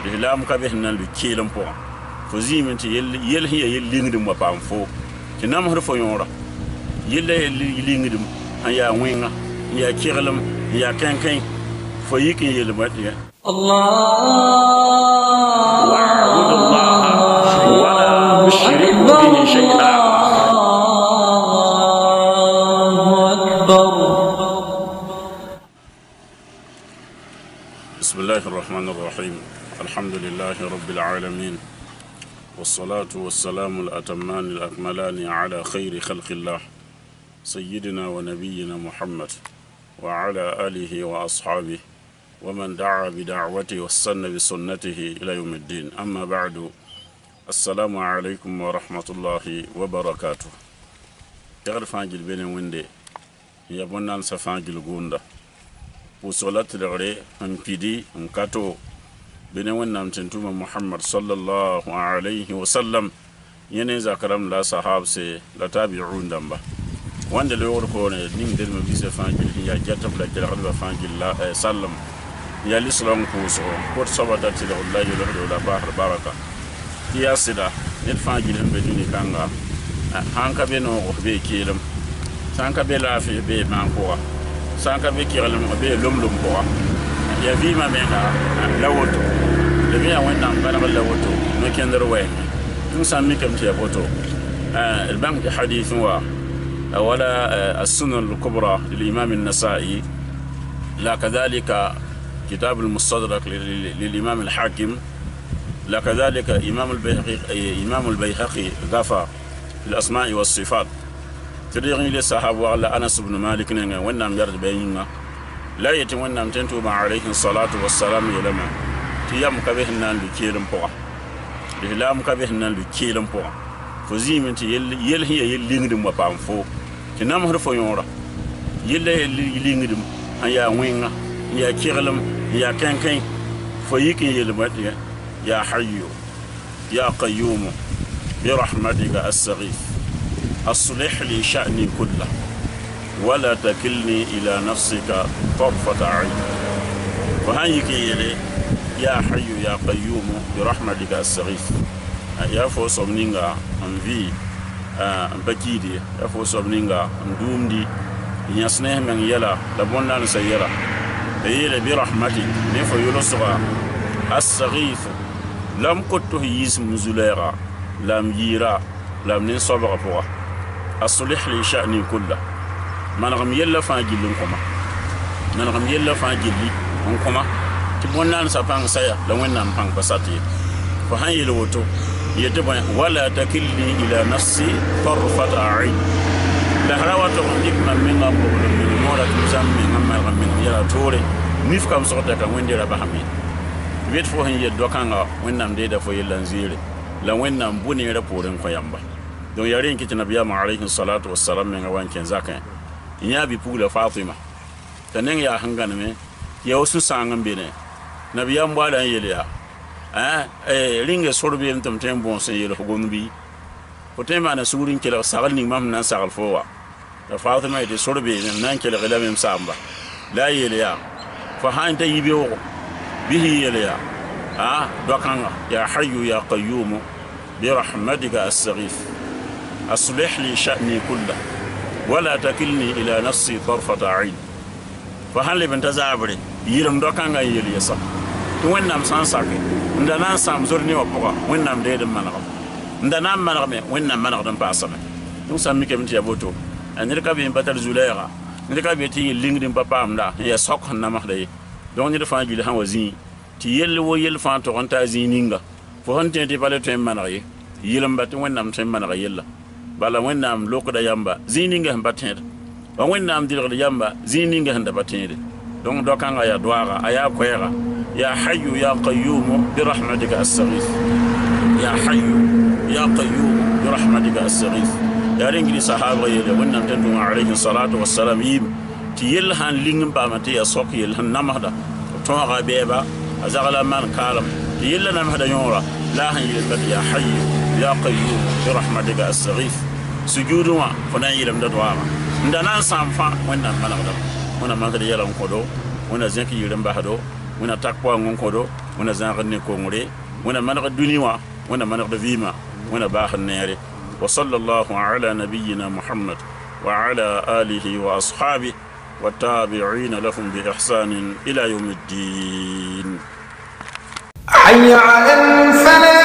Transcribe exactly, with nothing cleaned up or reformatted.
l'islam ka be nan lu kelem po fo zimin ti yel yel hiya yel lingdum wa pam fo ti nam har fo yora yel yel lingdum aya winga ya kirlam ya kankan fo yikin yel mati Allah wa'budu Allah wa la tushriku bihi shay'an بسم الله الرحمن الرحيم الحمد لله رب العالمين والصلاة والسلام الأتمان الأكملان على خير خلق الله سيدنا ونبينا محمد وعلى آله وأصحابه ومن دعا بدعوته واستنى بسنته إلى يوم الدين أما بعد السلام عليكم ورحمة الله وبركاته تعرف فانجل بين وندي يبنان سفانجل غوندا وصلت لغري انبيدي انكاتو بنوين نامتنتوما محمد صلى الله عليه وسلم يني ذكرم لا صحاب سي لا تابعون دمبا وان دل يوركون نين دل مبيس فانجل يا جاتب لا جلغد فانجل لا سلم يا الاسلام كوسو كور صبدت له الله يلهد ولا بحر بركه يا سيدا نيت فانجل هم بدوني كانغا هانكا بينو بي كيلم سانكا بلا في بي مانكو سانكا بيكي غلم بي لوم لوم بوا يا في ما مينا لاوتو لبيا وين نام بنا لاوتو ما كان دروين نسمي كم تي ابوتو البنك حديث هو ولا السنن الكبرى للامام النسائي لا كذلك كتاب المستدرك للامام الحاكم لا كذلك امام البيهقي امام البيهقي غفا الاسماء والصفات تدري لي صحابه ولا انس بن مالك نين ونام يرد بيننا لا يتم ونام تنتو مع عليه الصلاه والسلام يلما تيام كبه نان دي كيلم بوا الاسلام كبه نان دي كيلم بوا فزيمن تي يل يل هي يل ليندم ما بام فو تنام هر فو يورا يل يل ليندم يا وينغا يا كيرلم يا كانكاي فيكن يل ماتي يا حي يا قيوم برحمتك استغيث أصلح لي شأني كله ولا تكلني إلى نفسك طرفة عين وهيك يلي يا حي يا قيوم برحمتك أستغيث يا فوس منينغا أنفي بكيدي يا فوس منينغا أندومدي يسنه من يلا لبنا نسيرا يلي برحمتك نفو يلصغا أستغيث لم كنته يسم زليرا لم يرا لم نصبغ فوق أصلح لي شأني كله من غم يلا فاجل لكما من غم يلا فاجل لكما تبونا نسافان سيا لو إننا نفان بساتي فهاي الوتو يتبع ولا تكلني إلى نفسي طرفة عين لهراوة حكمة من أبو من مورة تسمى من غم من يلا توري نفكم صوتك وين دير بحمين بيت فوهن يدوكانا وين نام ديدا فو يلا نزيري لو وين نام بني ربورن فيامبا donc yarin ki nabiya ma alayhi salatu wassalam men wan ken zakan nya bi pula fatima tanen ya hangan me ya wasu sangan bene nabiya mbala yele ya eh eh ringe sorbe mtum tem bon sen yele gonbi potema na surin kila sagal ni mam nan sagal fowa da fatima de sorbe nan kila gala mem samba la yele ya fa hanta yibe wo bihi yele ya ah dokanga ya hayyu ya qayyum bi rahmatika astaghith أصلح لي شأني كله ولا تكلني إلى نفسي طرفة عين فهل بنت زابري يلم دوكان يلي يسا وين نام سانساكي ندنا سام زورني وبقى وين نام ديد منغم ندنا منغم وين نام منغم باسمه دون سامي كم تيابوتو أن ركابين بتر زوليرا ركابين تي لينغدين بابا أمدا يا سوق نامخدي دون يرفع جيل هم وزين تيل ويل فان تونتا زينينغا فهن تيجي بالي تيم منغي يلم بات وين نام تيم منغي يلا bala wennam lokoda yamba zininga mbatende wa wennam dilgada yamba zininga handa batende donc dokanga ya doara aya koyra ya hayyu ya qayyum bi rahmatika astaghith ya hayyu ya qayyum bi rahmatika astaghith ya ringli sahaba yele wennam tandu alayhi salatu wassalam yim ti yelhan lingum ba mate ya sok yelhan namada to ga beba azagala man kalam ti yelna namada yora la han yelbat ya hayyu ya qayyum bi rahmatika astaghith sujuduma fona yilam da doama ndana samfa wonna malagda wona magada yalan kodo wona zinki yiram bahado wona takwa ngonkodo wona zangne ko ngure wona manqa duniwa wona manqa vima wona bahnere wa sallallahu ala nabiyyina muhammad wa ala alihi wa ashabihi والتابعين لهم بإحسان إلى يوم الدين. حي على الفلاح.